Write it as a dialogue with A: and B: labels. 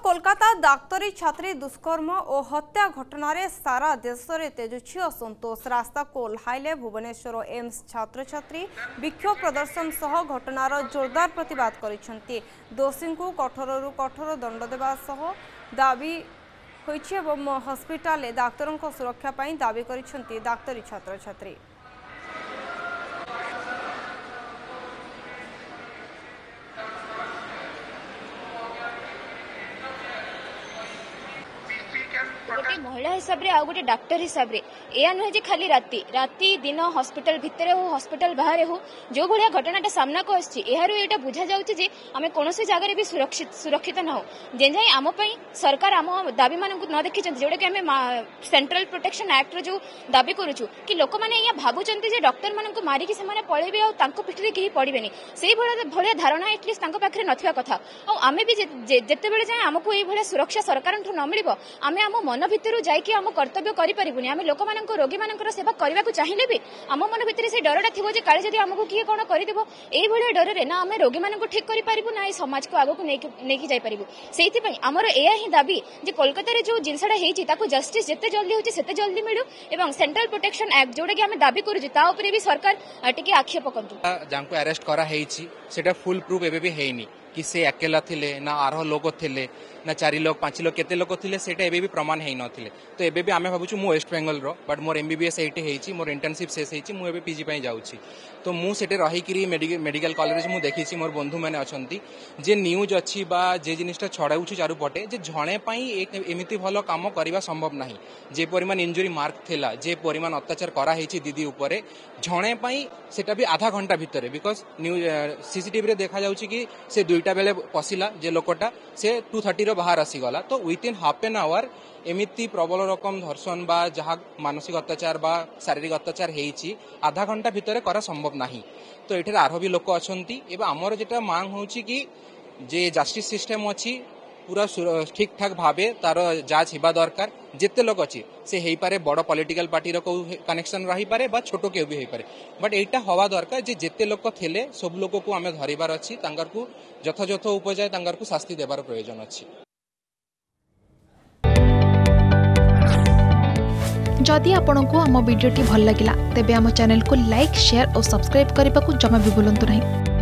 A: कोलकाता डाक्तरी छात्री दुष्कर्म और हत्या घटना सारा देश में तेजुछि असंतोष। रास्ता को ओह्लाइले भुवनेश्वर एम्स छात्र छात्री विक्षोभ प्रदर्शन सह घटनार जोरदार प्रतिवाद करिसेंति। दोषी को कठोर कठोर दंड देवा सह दाबी होइछि एवं हस्पिटाल डाक्तरों सुरक्षा पाई दाबी करिसेंति डाक्तरी छात्र छात्री।
B: गोटे महिला हिसाब रे आउ गोटे डाक्टर हिसाब रे या नुहे जे खाली राति राति दिन हॉस्पिटल भितर हो हॉस्पिटल बाहर हो जो भाया घटनाटा सामना को आछि एहारु एटा बुझा जाउछि जे आमे कोनोसी जगह रे भी सुरक्षित न हो जे जाय आम पई सरकार आम दाबी मानकु न देखि चंती जोडे कि आमे सेंट्रल प्रोटेक्शन एक्ट रो जो दाबी करूछु कि लोक माने या भाबुचंती जे डॉक्टर मानकु मारी कि से माने पळेबे आ तांको पिठरे केही पडिबेनी सेही भलिया धारणा एटलिस्ट तांको पाखरे नथिया कथा आ आमे भी जेते बेले जाय हमकु एही भलिया सुरक्षा सरकार न मिलिबो आमे आम मन भितर जाइए आम कर्तव्य करें आम लोक मान रोगी मान सेवा करने को चाहिए भी आम मन भितर से डरटा थी काले जब आमको किए कौन करदेव ये डर ना आम रोगी मान ठीक करूँ ना समाज को आगक नहीं जापर से आमर यह ही दाबी जे कोलकाता जो जिनसा होती जस्टिस जिते जल्दी होते जल्दी मिलू और सेंट्रल प्रोटेक्शन एक्ट जोटा कि आम दाबी करूँ भी सरकार टी आक्षेप करूँ
C: अरेस्ट करा फुल प्रूफ एबे भी हैनी कि से अकेला थिले ना आरो लोग थिले ना 4 लोग 5 लोग केते लोग थिले सेटा एबे भी प्रमाण है नथिले तो एबे भी आमे भाबुछु मु वेस्ट बेंगल रो बट मोर एमबीबीएस एठी हेछि मोर इंटर्नशिप शेष हेछि मु एबे पीजी पई जाउछि तो मु सेटे रही कि मेडिकल कॉलेज मु देखिछि मोर बंधु माने अछंती जे न्यूज अछि बा जे जिनिसटा छडाउछु चारु पटे जे झणे पई एक एमिति भलो काम करबा संभव नाही जे परिमाण इंजुरी मार्क थिला जे परिमाण अत्याचार करा हेछि दीदी उपरे झणे पई सेटा भी आधा घंटा भितरे बिकॉज न्यूज सीसीटीवी रे देखा जाउछि कि से 2टा बेले पसिला जे लोकटा से 2:30 रो बाहर आसीगला तो विथिन हाफ एन आवर एमिति प्रबल रकम धर्षण बा जहाँ मानसिक अत्याचार बा शारीरिक अत्याचार हेछि आधा घंटा भितर करा संभव नाही तो एठार आरो भी लोक अछंती एबा हमर जेटा मांग होछि कि जे जस्टिस सिस्टम अछि पूरा ठीक ठाक भावे तार जांच हिबा दरकार जिते लोग अच्छी से हेई पारे बड़ पॉलिटिकल पार्टी रो कनेक्शन रही पारे बा छोटो के भी हेई पारे बट एटा हवा दरकार जे जिते लोग थिले सब लोग को आमे धरिबार अछि तांगर को यथायथ उपजाय तांगर को शास्ति देबार प्रयोजन अछि।
D: जदि आपंक आम भिडी भल लगा तेब आम चैनल को लाइक शेयर और सब्सक्राइब करने को जमा भी भूलु नहीं।